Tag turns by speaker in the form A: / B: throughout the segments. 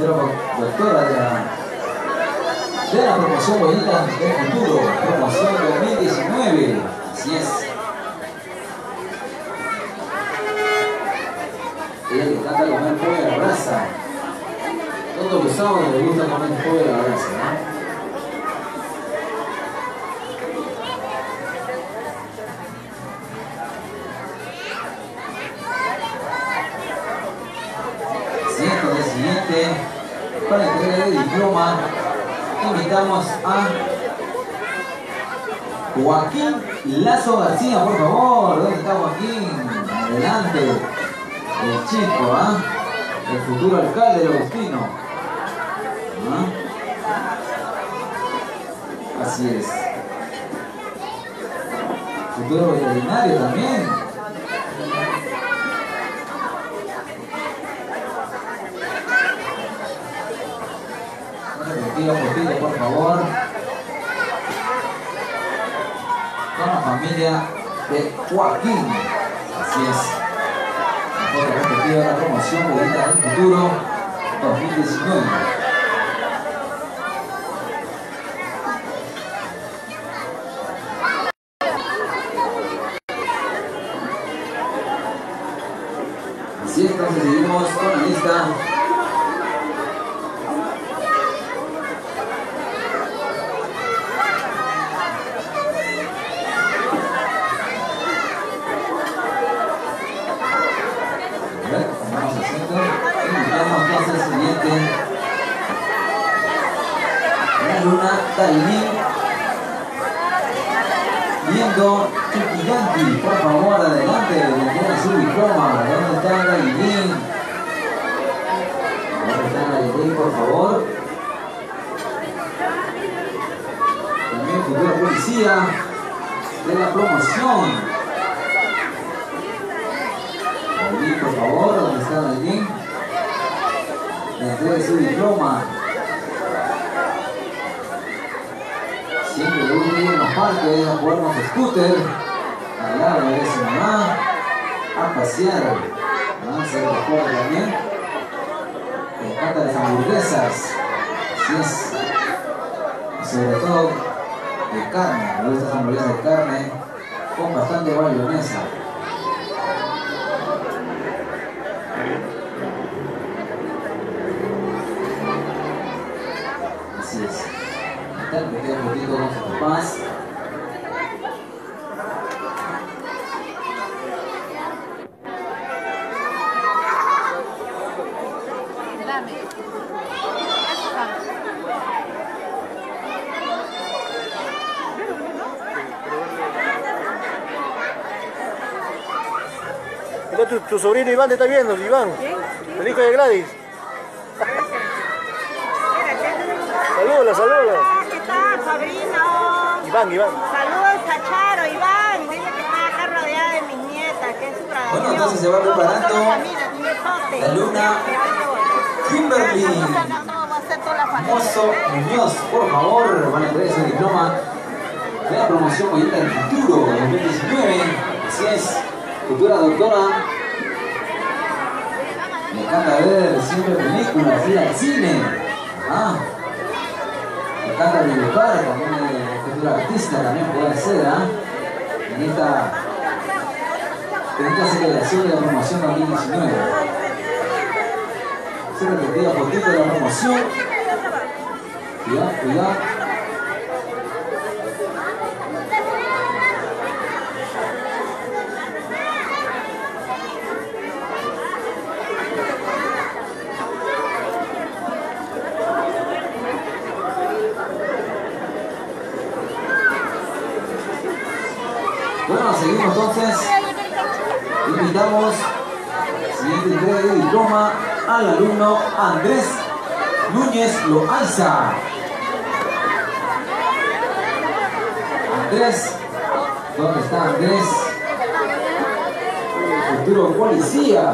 A: doctora de la promoción Bonita del Futuro, promoción 2019. Así es. Ella le encanta comer pollo a la brasa. Todos los sábados le gusta comer pollo a la brasa, ¿no? Siguiente, para entrega de diploma, invitamos a Joaquín Lazo García, por favor. ¿Dónde está Joaquín? Adelante. El chico, el futuro alcalde de Agustino. Así es. Futuro veterinario también. Poquito, por favor. Con la familia de Joaquín. Así es. La foto respectiva de la promoción Bonita del Futuro 2019. Así es, entonces seguimos con la lista. Luna Tailín viendo Chuquillanqui, por favor, adelante, tiene su diploma. ¿Dónde está Tailín? ¿Dónde está Tailín, por favor? También futura policía de la promoción. Tailín, por favor, ¿dónde está Tailín? Entregue su diploma. Siempre le gusta ir en los parques a jugar con su scooter, a la de su mamá, a pasear, a hacer deporte también. Le encantan las hamburguesas, así es. Y sobre todo de carne, le gustan las hamburguesas de carne con bastante mayonesa. Así es. Me queda un poquito con sus papás.
B: Mira, tu sobrino Iván te está viendo, Iván. El hijo de Gladys. Salúdala, salúdala.
C: ¿Qué tal, sobrino?
B: Iván.
C: Saludos a Charo, Iván. Dice que está acá rodeada de mis nietas, que es su graduación.
A: Bueno, entonces se va preparando la Luna Kimberly Mozo Muñoz, por favor, van a entregar ese diploma de la promoción Bonita del Futuro 2019. Así es, futura doctora. Me encanta ver siempre películas, ir al cine. Me encanta dibujar, también futura artista también puede ser, en esta celebración de la promoción 2019. Se repetía poquito de la promoción. Cuidado. Bueno, seguimos entonces. Invitamos siguiente entrega de diploma al alumno Andrés Núñez Loaiza. Andrés, ¿dónde está Andrés? Futuro policía.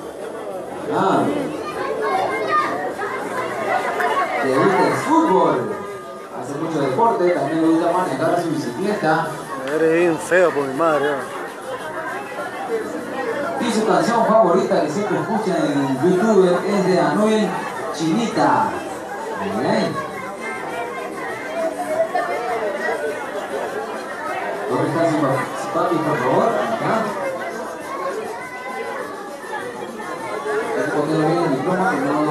A: Le gusta el fútbol, hace mucho deporte, también le gusta manejar su bicicleta.
B: Eres bien feo por mi madre.
A: Y su canción favorita que siempre escuchan en YouTube es de Anuel Chinita. Muy bien. ¿Dónde está su papi, por favor? Acá. Hay que ponerlo bien el diploma, que no